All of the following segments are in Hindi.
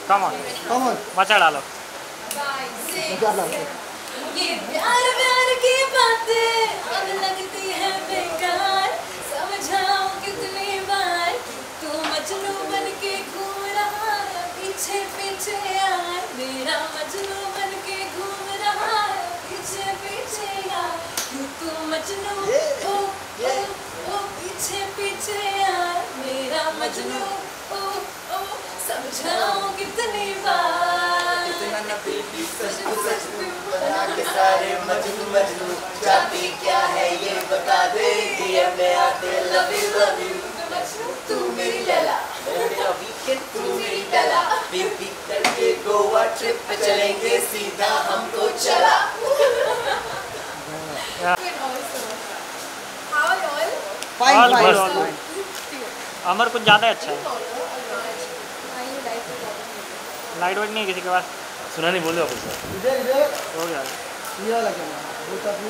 कम ऑन मचा डालो। ये प्यार प्यार की बातें अब लगती है बेकार, समझाओ कितनी बार, तू मजनू बन के घूम रहा है पीछे पीछे यार, मेरा मजनू बन के घूम रहा है पीछे पीछे यार, तू मजनू ओ ओ ओ पीछे पीछे यार, मेरा मजनू ओ ओ समझाओ कितनी बार, इतना न बेबी सच बना के सारे मजनू मजनू, चाहती क्या है ये बता दे, DM में आते लव यू तू मेरी लला, मेरा वीकेंड तू मेरी लला, बेबी करके गोवा ट्रिप पे चलेंगे सीधा हमको चला। अमर कुछ ज़्यादा अच्छा है। लाइट वाइट नहीं है किसी के पास? सुना नहीं, बोल दो वापस। इधर हो गया ये वाला कैमरा बहुत आप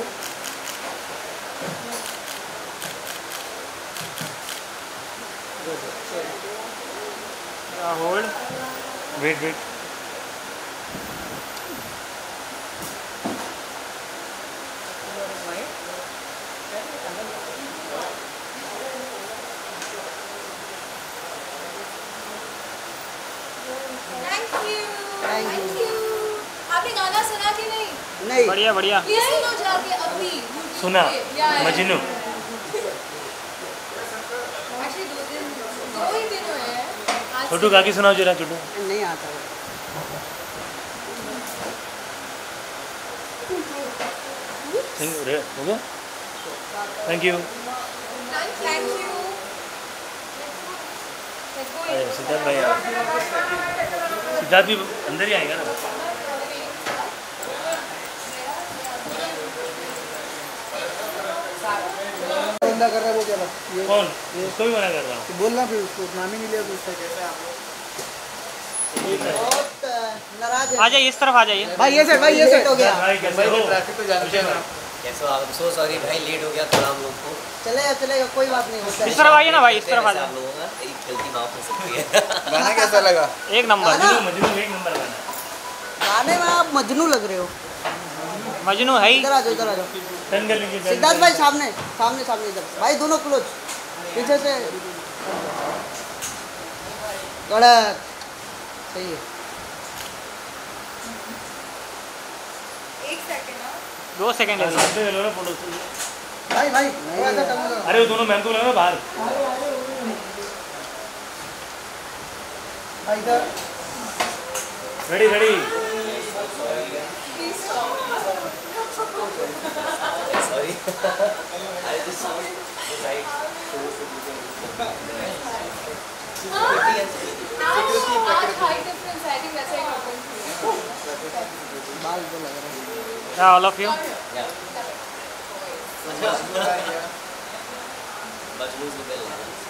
होल्ड वेट थैंक यू। आपने गाना सुना कि नहीं? नहीं बढ़िया बढ़िया। ये सुनो जाके अभी सुना मजनू। एक्चुअली 2 ही दिन हुए हैं। छोटू गा के सुनाओ जरा। छोटू नहीं आता है। हो गया। Thank you. सिद्धार्थ भाई सिद्धार्थ भी अंदर ही आएगा ना। बंदा कर रहा है वो क्या ये कौन? उसको भी मना कर रहा हूँ। तो बोलना फिर उसको नाम ही नहीं लिया तो उसका कैसे आप बहुत नाराज है। आ जाइए इस तरफ आ जाइए भाई ये सेट हो गया भाई कैसे हो? ट्रैफिक तो जानते हैं कैसे हो आप? सो सॉरी भाई लेट हो गया थोड़ा हम लोग को। चलेगा कोई बात नहीं होता है। इस तरफ आइए ना भाई, इस तरफ आ आप जाइए। लोगों का एक गलती माफ हो सकती है। गाना कैसा लगा? एक नंबर। मजनू एक नंबर गाना। गाने में आप मजनू लग रहे हो। मजनू है ही। इधर आ जाओ टर्न कर लीजिए। सिद्धार्थ भाई सामने इधर भाई दोनों क्लोज पीछे से कड़क सही है। 1 सेकंड। 2 सेकंड ले लो। फोटो। भाई ऐसा करना था। अरे वो दोनों मैम को लगा बाहर। भाई इधर ready. Sorry I just right ball तो लग रहा है। Yeah, all of you. Majnu से मिल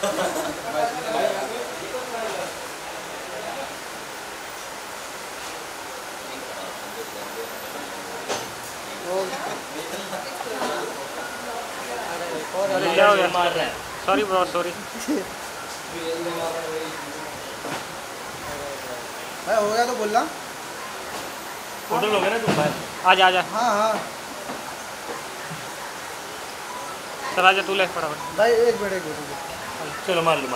क्या हो गया? मार रहा है। Sorry bro sorry. भाई हो गया तो बोलना। फोटो लोगे ना तुम बाहर। आजा हाँ चल आजा, तू ले फटाफट। भाई एक मिनट चलो मार लो।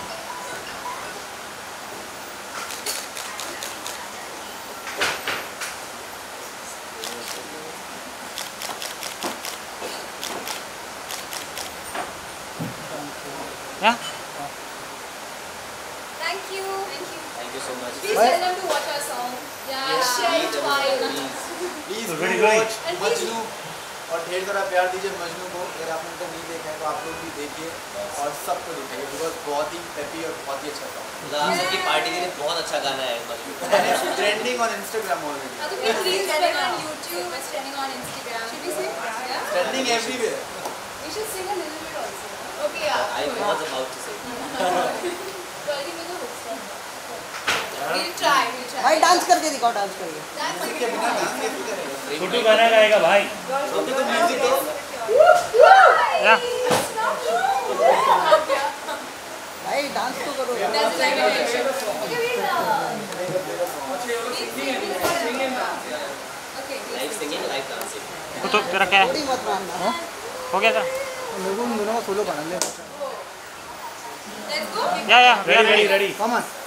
Yeah? Thank you so much. Please tell them to watch our song. Yeah, share it wide. Please Very watch good. Majnu और ढेर सारा प्यार दीजिए मजनू को। अगर आपने तो नहीं देखा है तो आप लोग भी देखिए और सबको दिखाइए बिकॉज बहुत ही हैप्पी और बहुत ही अच्छा सॉन्ग। हम सबकी पार्टी के लिए बहुत अच्छा गाना है Majnu. Trending on Instagram already. Now, please trending on YouTube. It's trending on Instagram. Should we sing? Yeah. Trending everywhere. We should sing a little bit also. Okay, yeah. I was about to say. Sorry, मैं तो hook. We'll try. भाई डांस करके दिखाओ डांस करके। Dance के बिना dance कैसे करेंगे? छोटू गाना गाएगा भाई। छोटू को म्यूजिक दो। Yeah. भाई भाई डांस तो करो That's like a picture. Okay, wait. Okay. Live singing live dancing वो तो तेरा क्या है थोड़ी मत मारना हो गया था लोगों दोनों का सोलो बना ले Let's go. या रेडी रेडी कम ऑन